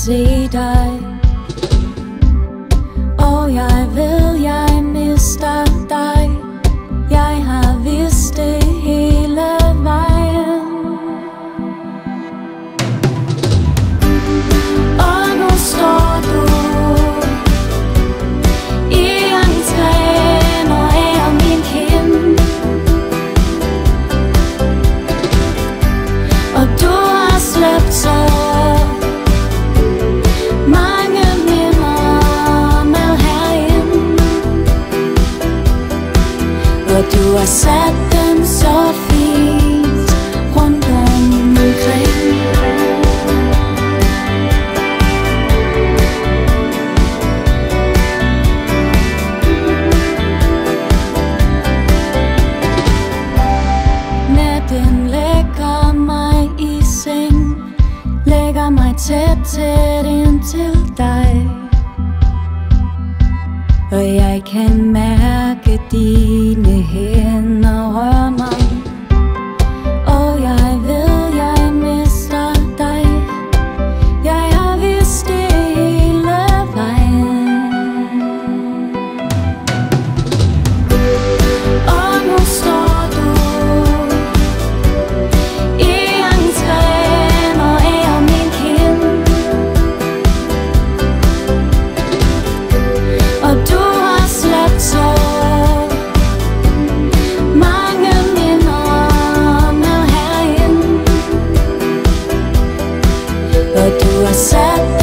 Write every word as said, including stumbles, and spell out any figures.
se dig. Og jeg ved, jeg mister dig. Jeg har vidst det hele vejen. Og nu står du i entréen og er min kind. Og du har slæbt så mange minder med herind. Og du har sat den så fint rundt omkring. Natten lægger mig i seng, lægger mig tæt, tæt ind til dig. Og jeg kan mærke dine hænder røre mig. Og jeg ved, jeg mister dig. Jeg har vidst det hele vejen. Og nu står du i entréen og er min kind. Og du har slæbt så mange minder med herind. Og du har sat